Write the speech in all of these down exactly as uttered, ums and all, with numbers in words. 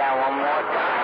one more time.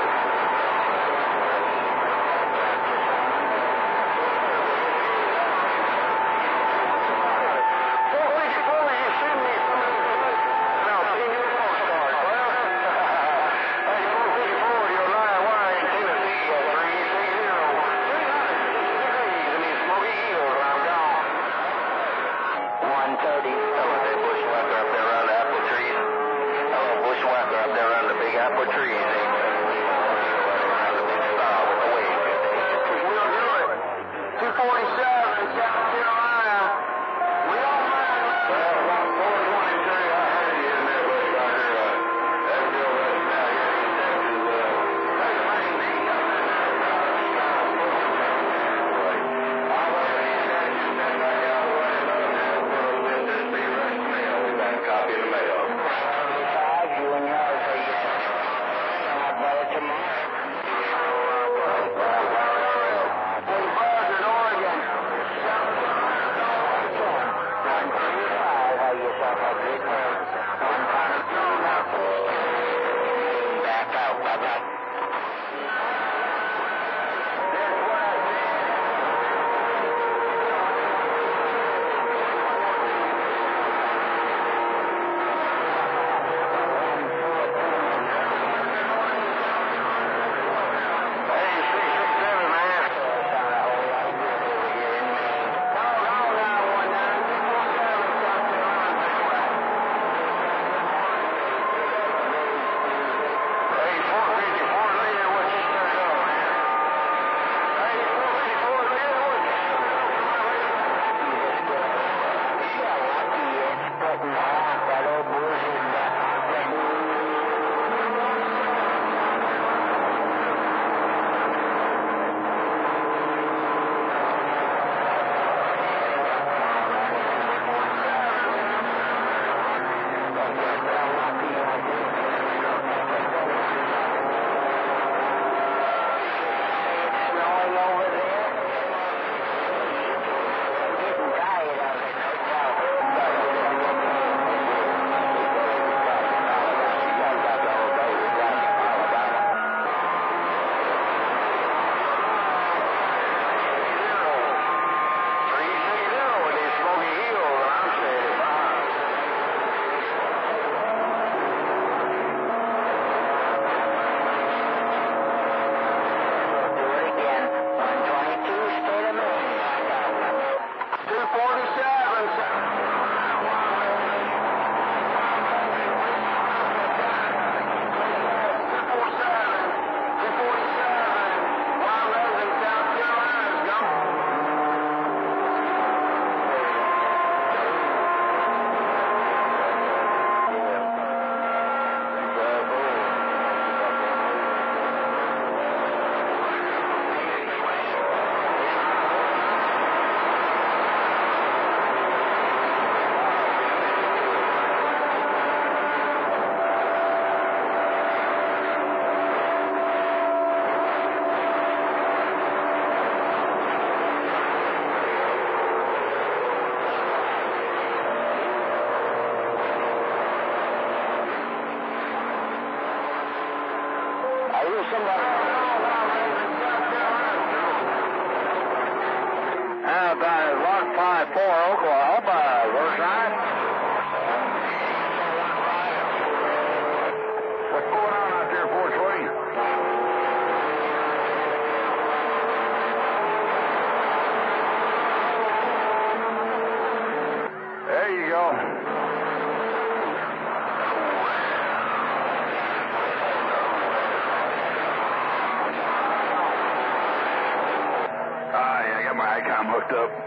I'm hooked up.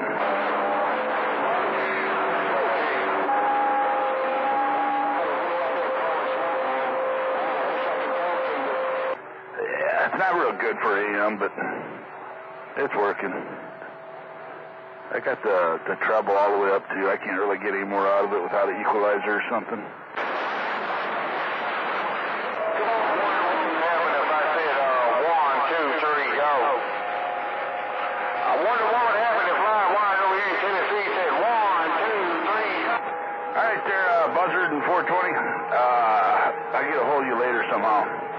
Yeah, it's not real good for A M, but it's working. I got the, the treble all the way up to, I can't really get any more out of it without an equalizer or something. Buzzard and four twenty, uh, I'll get a hold of you later somehow.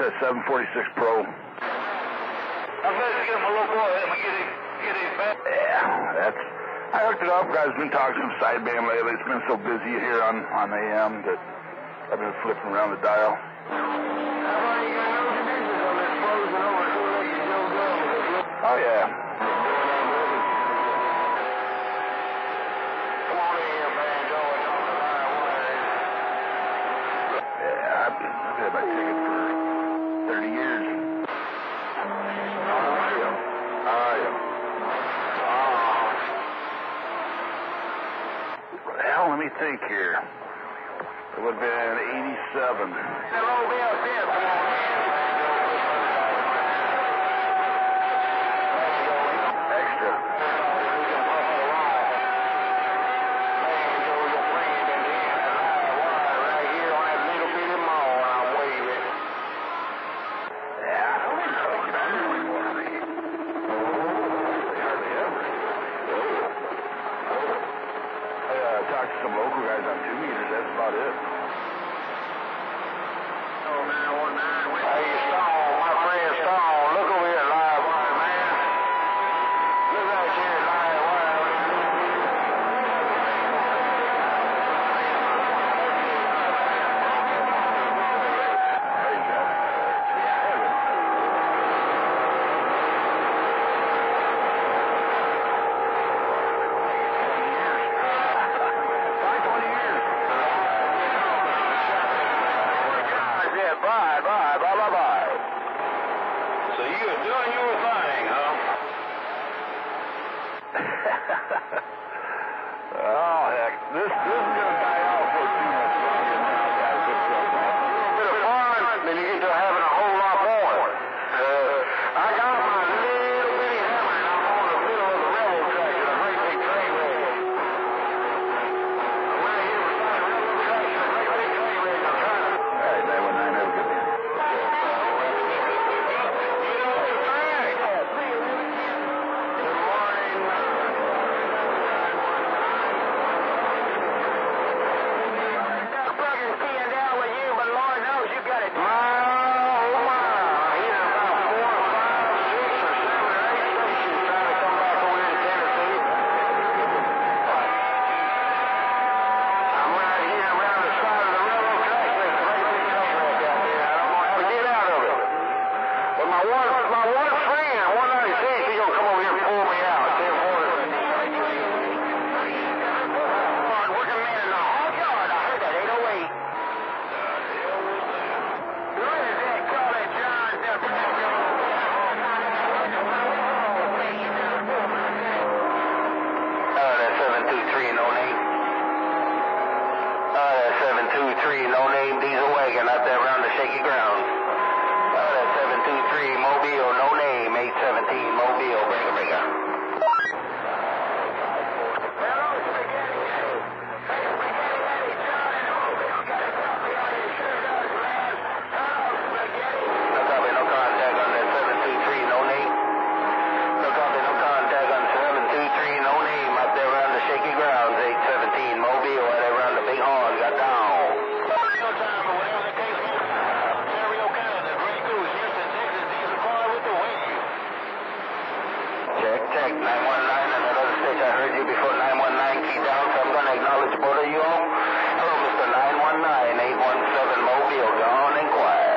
a seven forty-six Pro. I'm glad to get him a little boy. I'm gonna get him, get him back. Yeah, that's. I hooked it up. Guys, been talking some sideband lately. It's been so busy here on on A M that I've been flipping around the dial. Oh yeah. Yeah, I've, been, I've had my ticket for thirty years. Oh yeah. Well, let me think here. It would have been eighty-seven. Extra. Talked to some local guys on two meters, that's about it. Oh, nine one nine. Hey, Stone, my friend Stone, look over here, live wire, man. Look out here, live wire. There you go. Bye, bye, bye, bye, bye. So you are doing your thing, huh? Oh, heck. This, this is going to die out for two months longer now, guys. It's a little bit of fun, then you get to having a whole lot more. Uh, I got my little bitty hammer, and I'm on the middle of the railroad track in a great big train wreck. I'm right here beside the railroad track in a great big train wreck. I'm trying to... All right, nine one nine, have a good day. No name diesel wagon out there around the shaky ground. Uh, that's seven two three Mobile, no name, eight seventeen Mobile, bring it, bring it. No copy, no contact on that seven two three, no name. No copy, no contact on seven two three, no name, out there around the shaky grounds, eight seventeen Mobile, out there around the big horn, got down. Check, nine one nine, and another station I heard you before, nine one nine, key down, so I'm going to acknowledge both of you all. Hello, Mister nine one nine, eight one seven Mobile, gone and quiet.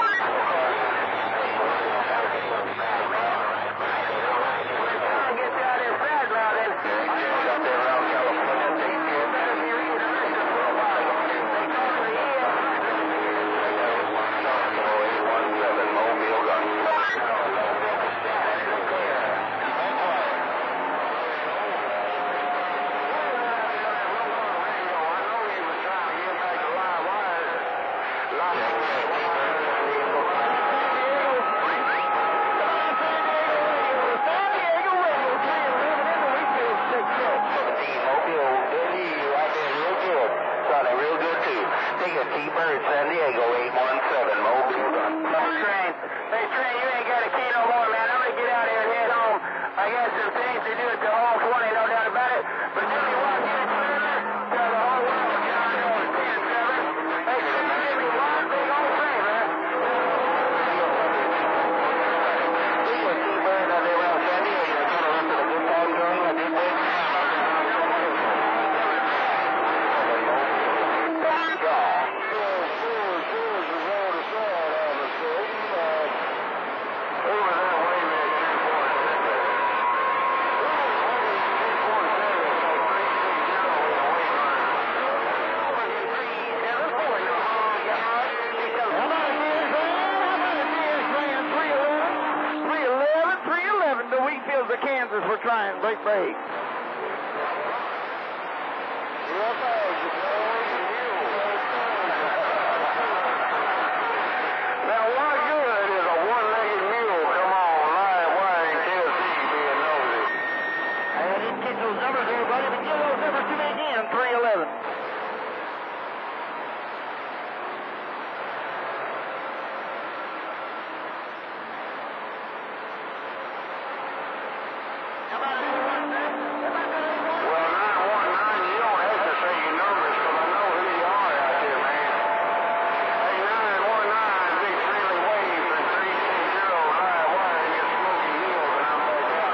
T-Bird, San Diego, eight one seven, Mobile. Hey, train. Hey, train, you ain't got a key no more, man. I'm going to get out of here and head home. I got some things to do at the hall twenty, no doubt about it. But tell me what, get clear. Tell the whole world what you're doing. ten seven. Hey, give me one big old favor. Kansas. We're trying. Break, break. Now, what good is a one-legged mule come on live wire in Tennessee being nosy? I didn't get those numbers there, buddy, but give those numbers to me again. three eleven. Well, nine one nine, you don't have to say your numbers because I know who you are out there, man. Hey, nine one nine, big friendly wave for three six zero live wire in your Smoky Hills, and I'm back out.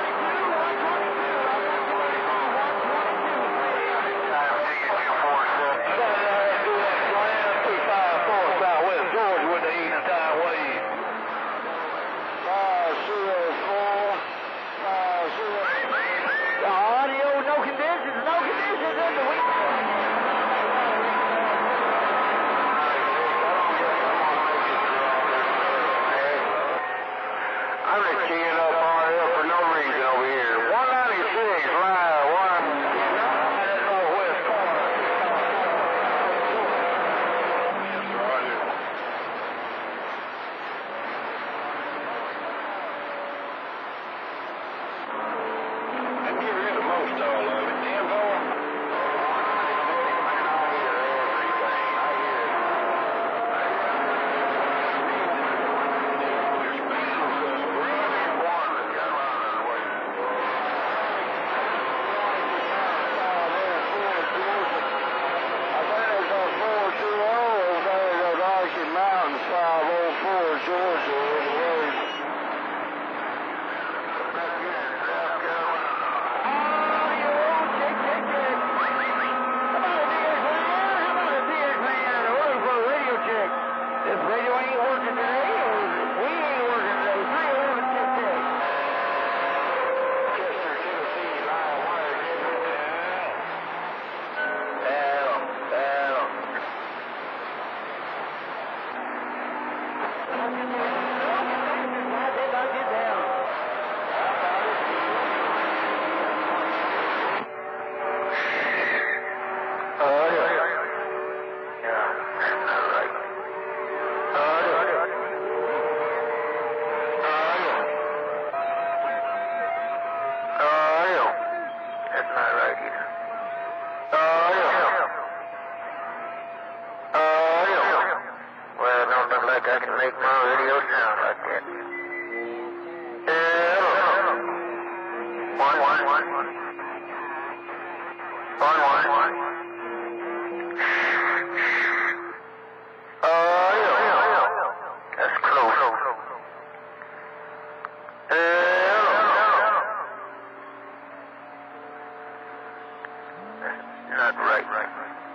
Time to get you four seven. two five four Southwest Georgia with the evening time wave. Five zero four, five zero. The audio, no conditions, no conditions in the week. I'm just keying up R L for no reason over here. one ninety-six, live, one. That's northwest corner. And get rid of most all of it. Denver. This radio ain't working today, or we ain't working today. three eleven, check, check. Chester, Tennessee, live wire, Adam, Adam. I did not get down. Oh, yeah. Yeah, that's not right. Oh, yeah. Oh, yeah. Oh, yeah. That's not right either. Oh, yeah. Oh, yeah. Well, it don't look like I can make my radio sound like that. Yeah. One, one, one. One, one, one. Oh, yeah. That's close. Yeah. That's not right.